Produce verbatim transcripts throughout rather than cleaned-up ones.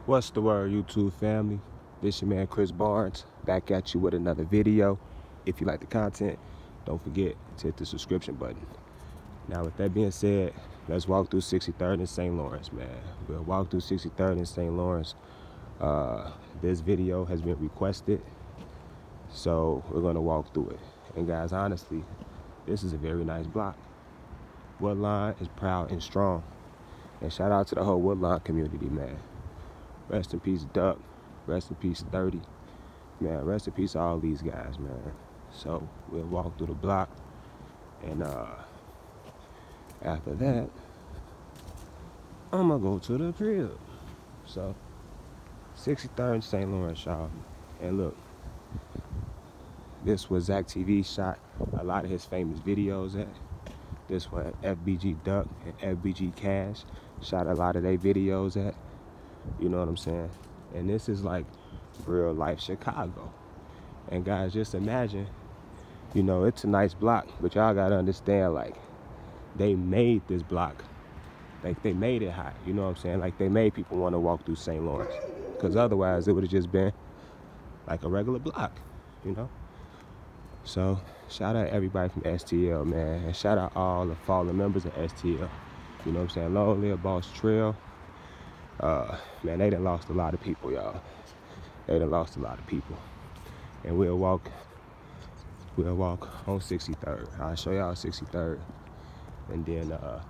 What's the word, YouTube family? This your man Chris Barnes, back at you with another video. If you like the content, don't forget to hit the subscription button. Now with that being said, let's walk through sixty-third and Saint Lawrence, man. We'll walk through sixty-third and Saint Lawrence. Uh, this video has been requested, so we're gonna walk through it. And guys, honestly, this is a very nice block. Woodlawn is proud and strong. And shout out to the whole Woodlawn community, man. Rest in peace, Duck. Rest in peace, thirty. Man, rest in peace, all these guys, man. So we'll walk through the block, and uh, after that, I'm gonna go to the crib. So sixty-third and Saint Lawrence, y'all. And look, this was Zach T V shot a lot of his famous videos at. This one, F B G Duck and F B G Cash shot a lot of their videos at. You know what I'm saying? And this is like real life Chicago. And guys, just imagine, you know, it's a nice block, but y'all gotta understand, like, they made this block. Like, they made it hot, you know what I'm saying? Like, they made people want to walk through Saint Lawrence. Because otherwise, it would have just been like a regular block, you know? So, shout out everybody from S T L, man. And shout out all the fallen members of S T L. You know what I'm saying? Long live Boss Trail. Uh, man, they done lost a lot of people, y'all. They done lost a lot of people. And we'll walk, we'll walk on sixty-third. I'll show y'all sixty-third. And then, uh,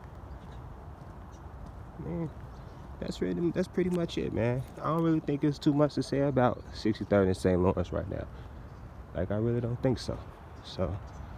man, that's really, that's pretty much it, man. I don't really think there's too much to say about sixty-third and Saint Lawrence right now. Like, I really don't think so. So,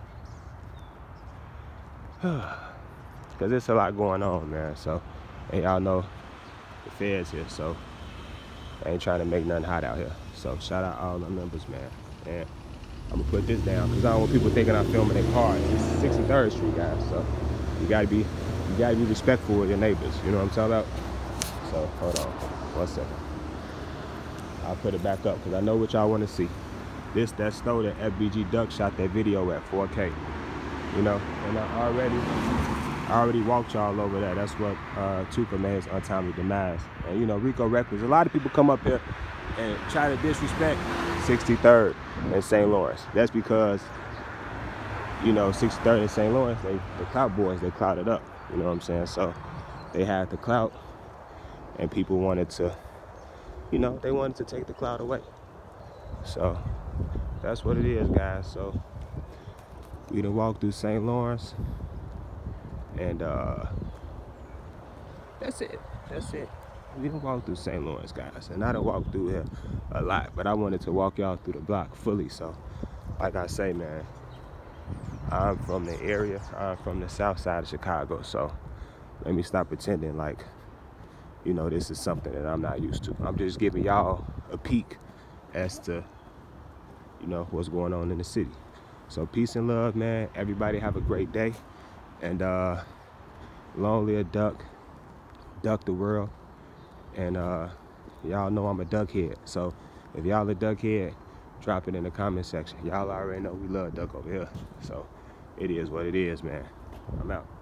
because there's a lot going on, man. So, and y'all know the feds here, so I ain't trying to make nothing hot out here. So shout out all the members, man. And I'm gonna put this down because I don't want people thinking I'm filming their cars. This is sixty-third Street, guys. So you gotta be, you gotta be respectful of your neighbors. You know what I'm talking about? So hold on, one second. I'll put it back up because I know what y'all want to see. This that store that F B G Duck shot that video at four K. You know, and I already. I already walked y'all over that. That's what uh, Tookaville made his untimely demise. And you know, Rico Records, a lot of people come up here and try to disrespect sixty-third and Saint Lawrence. That's because, you know, sixty-third and Saint Lawrence, they, the clout boys, they clouded up. You know what I'm saying? So they had the clout, and people wanted to, you know, they wanted to take the clout away. So that's what it is, guys. So we done walked through Saint Lawrence. And uh, that's it. That's it. We done walk through Saint Lawrence, guys. And I done walked through here a lot, but I wanted to walk y'all through the block fully. So, like I say, man, I'm from the area. I'm from the south side of Chicago. So, let me stop pretending like, you know, this is something that I'm not used to. I'm just giving y'all a peek as to, you know, what's going on in the city. So, peace and love, man. Everybody have a great day. And uh, long live Duck, Duck the world. And uh, y'all know I'm a Duck head. So if y'all a Duck head, drop it in the comment section. Y'all already know we love Duck over here. So it is what it is, man. I'm out.